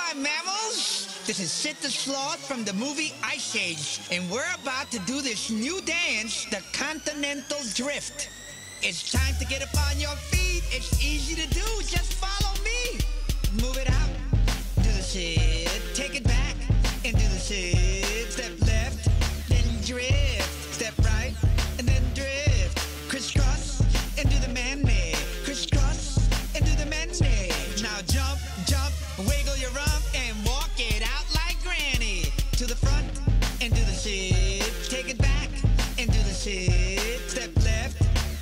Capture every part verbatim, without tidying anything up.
my mammals! This is Sid the Sloth from the movie Ice Age, and we're about to do this new dance, the Continental Drift. It's time to get up on your feet. It's easy to do. Just follow me. Move it out. Do the Sid. Take it back. And do the Sid. Step left. Then drift. Step right. And then drift. Crisscross. And do the man-made. Crisscross. And do the man-made. Now jump, jump. Wiggle your rump. And walk it out like granny. To the front. And do the Sid. Take it back. And do the Sid. Step left.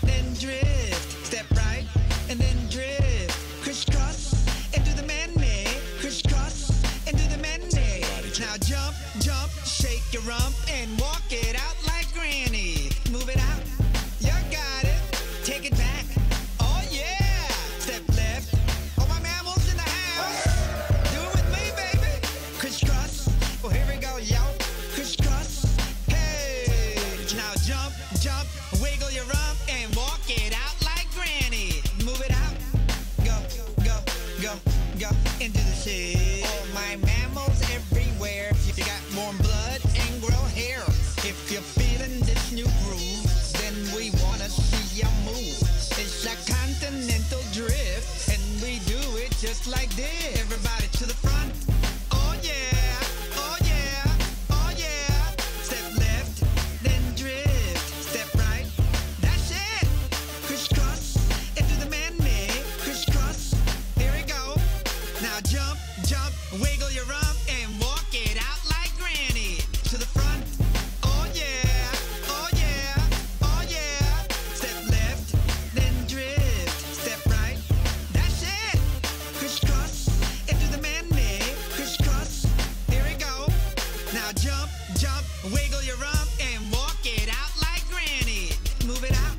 Drift, step right, and then drift, crisscross, and do the man-made, crisscross, and do the man-made. Now jump, jump, shake your rump, and walk it out like granny. Move it out, you got it, take it back, oh yeah. Step left, all my mammals in the house, do it with me, baby. Crisscross, well here we go, yo, crisscross, hey. Now jump, jump, wiggle your rump, and walk it out like granny. Move it out. Go, go, go, go. Into the Sid. All my mammals everywhere. If you got warm blood and grow hair. If you're feeling this new groove, then we wanna see you move. It's a continental drift, and we do it just like this. Everybody to the front. Oh yeah, oh yeah, oh yeah. Step left, then drift. Step right. That's it. Crisscross, into the man-made, crisscross, here we go. Now jump, jump, wiggle your rump, and walk it out like granny. To the front, oh yeah, oh yeah, oh yeah. Step left, then drift, step right, that's it. Crisscross, into the man-made, crisscross, here we go. Now jump, jump, wiggle your rump, and walk it out like granny. Move it out.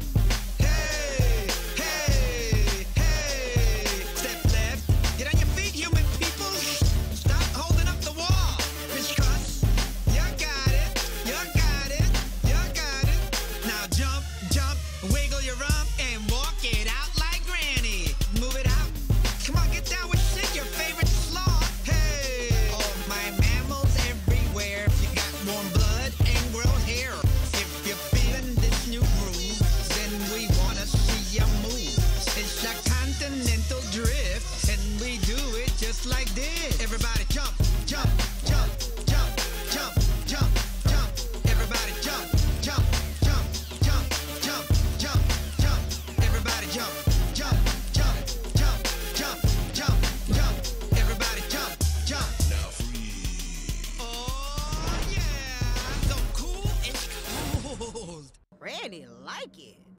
Hey, hey, hey. Step left. Get on your feet, human people. Stop holding up the wall. Crisscross. You got it. You got it. You got it. Now jump, jump, wiggle your rump, and walk it out like granny. Move it out. Come on, get down with Sid, your favorite sloth. Hey. All my mammals everywhere. If you got warm blood and grow hair. If you're feeling this new groove, then we wanna see ya move. It's a continental drift, and we do it just like this. Everybody jump, jump, jump, jump, jump, jump, jump. Everybody jump, jump, jump, jump, jump, jump, jump. Everybody jump, jump, jump, jump, jump, jump, jump. Everybody jump, jump. Now freeze. Oh yeah, so cool, it's cold. Randy like it.